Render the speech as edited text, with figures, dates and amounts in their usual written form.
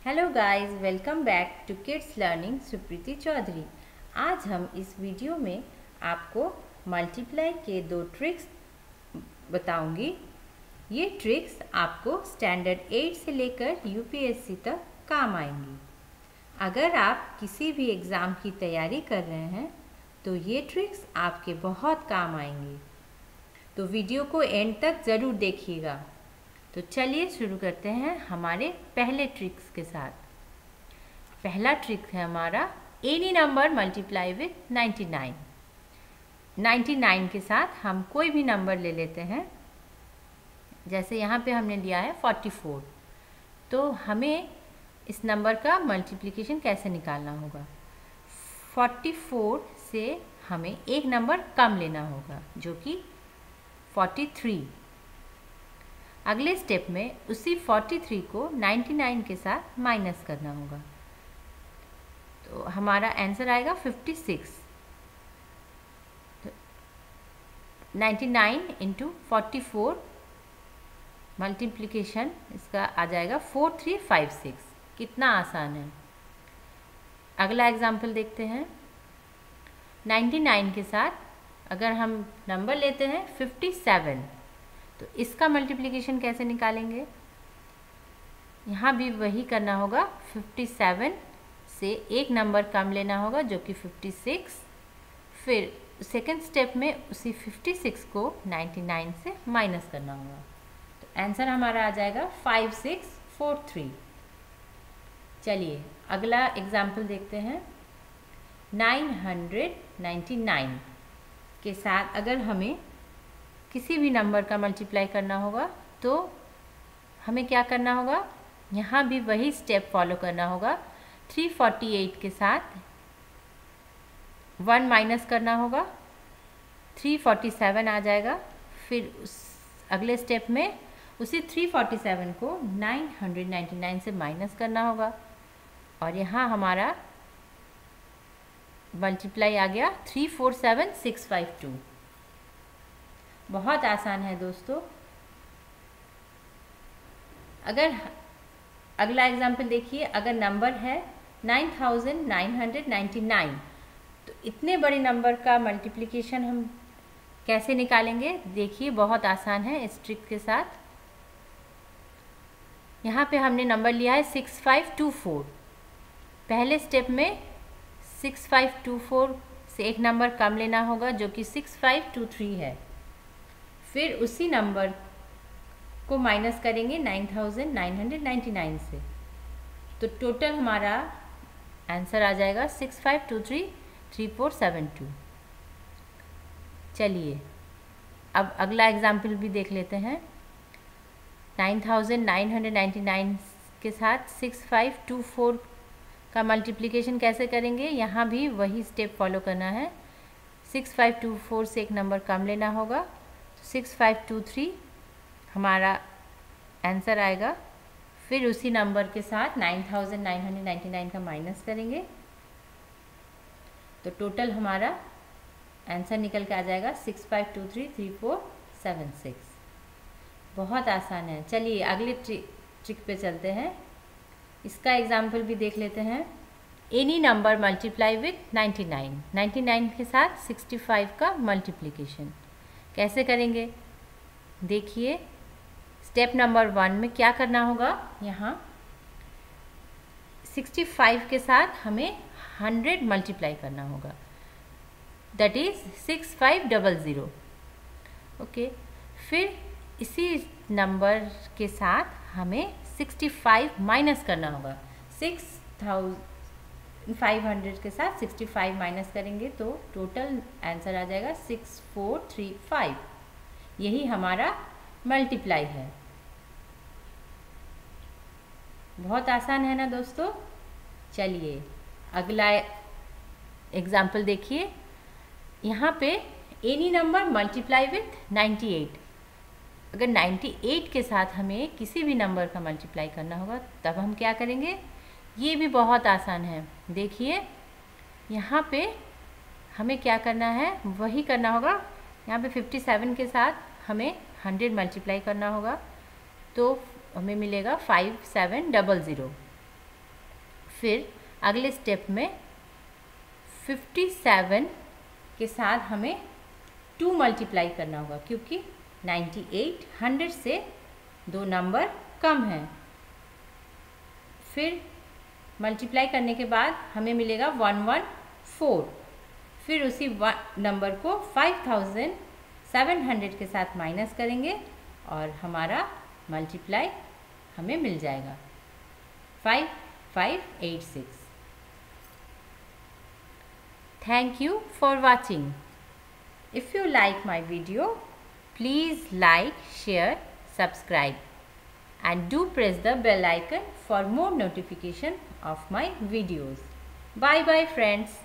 Hello guys, welcome back to kids learning Supriti Chaudhary. आज हम इस वीडियो में आपको मल्टीप्लाई के 2 ट्रिक्स बताऊंगी। ये ट्रिक्स आपको स्टैंडर्ड 8 से लेकर यूपीएससी तक काम आएंगी। अगर आप किसी भी एग्ज़ाम की तैयारी कर रहे हैं तो ये ट्रिक्स आपके बहुत काम आएंगी। तो वीडियो को एंड तक ज़रूर देखिएगा। तो चलिए शुरू करते हैं हमारे पहले ट्रिक्स के साथ। पहला ट्रिक है हमारा एनी नंबर मल्टीप्लाई विथ 99। 99 के साथ हम कोई भी नंबर ले लेते हैं। जैसे यहाँ पे हमने लिया है 44, तो हमें इस नंबर का मल्टीप्लिकेशन कैसे निकालना होगा। 44 से हमें एक नंबर कम लेना होगा जो कि 43। अगले स्टेप में उसी 43 को 99 के साथ माइनस करना होगा, तो हमारा आंसर आएगा 56। तो 99 इंटू 44 मल्टीप्लिकेशन इसका आ जाएगा 4356। कितना आसान है। अगला एग्जाम्पल देखते हैं। 99 के साथ अगर हम नंबर लेते हैं 57, तो इसका मल्टीप्लिकेशन कैसे निकालेंगे। यहाँ भी वही करना होगा, 57 से एक नंबर कम लेना होगा जो कि 56। फिर सेकंड स्टेप में उसी 56 को 99 से माइनस करना होगा, तो आंसर हमारा आ जाएगा 5643। चलिए अगला एग्जाम्पल देखते हैं। 999 के साथ अगर हमें किसी भी नंबर का मल्टीप्लाई करना होगा तो हमें क्या करना होगा, यहाँ भी वही स्टेप फॉलो करना होगा। 348 के साथ 1 माइनस करना होगा, 347 आ जाएगा। फिर उस अगले स्टेप में उसी 347 को 999 से माइनस करना होगा और यहाँ हमारा मल्टीप्लाई आ गया 347652। बहुत आसान है दोस्तों। अगर अगला एग्जाम्पल देखिए, अगर नंबर है 9999, तो इतने बड़े नंबर का मल्टीप्लिकेशन हम कैसे निकालेंगे। देखिए बहुत आसान है इस ट्रिक के साथ। यहाँ पे हमने नंबर लिया है 6524। पहले स्टेप में 6524 से एक नंबर कम लेना होगा जो कि 6523 है। फिर उसी नंबर को माइनस करेंगे 9999 से, तो टोटल हमारा आंसर आ जाएगा 65233472। चलिए अब अगला एग्जाम्पल भी देख लेते हैं। 9999 के साथ 6524 का मल्टीप्लिकेशन कैसे करेंगे। यहाँ भी वही स्टेप फॉलो करना है। 6524 से एक नंबर कम लेना होगा, 6523 हमारा आंसर आएगा। फिर उसी नंबर के साथ 9999 का माइनस करेंगे, तो टोटल हमारा आंसर निकल के आ जाएगा 65233476। बहुत आसान है। चलिए अगले ट्रिक पे चलते हैं। इसका एग्जाम्पल भी देख लेते हैं। Any number multiply with 99। 99 के साथ 65 का मल्टीप्लिकेशन कैसे करेंगे। देखिए स्टेप नंबर 1 में क्या करना होगा। यहाँ 65 के साथ हमें 100 मल्टीप्लाई करना होगा, दैट इज 6500। ओके, फिर इसी नंबर के साथ हमें 65 माइनस करना होगा। 6500 के साथ 65 माइनस करेंगे तो टोटल आंसर आ जाएगा 6435। यही हमारा मल्टीप्लाई है। बहुत आसान है ना दोस्तों। चलिए अगला एग्जाम्पल देखिए। यहाँ पे एनी नंबर मल्टीप्लाई विथ 98। अगर 98 के साथ हमें किसी भी नंबर का मल्टीप्लाई करना होगा तब हम क्या करेंगे। ये भी बहुत आसान है। देखिए यहाँ पे हमें क्या करना है, वही करना होगा। यहाँ पे 57 के साथ हमें 100 मल्टीप्लाई करना होगा, तो हमें मिलेगा 5700। फिर अगले स्टेप में 57 के साथ हमें 2 मल्टीप्लाई करना होगा, क्योंकि 98 100 से 2 नंबर कम है। फिर मल्टीप्लाई करने के बाद हमें मिलेगा 114। फिर उसी नंबर को 5700 के साथ माइनस करेंगे और हमारा मल्टीप्लाई हमें मिल जाएगा 5586। Thank you for watching. If you like my video, please like, share, subscribe and do press the bell icon for more notification of my videos. Bye bye friends.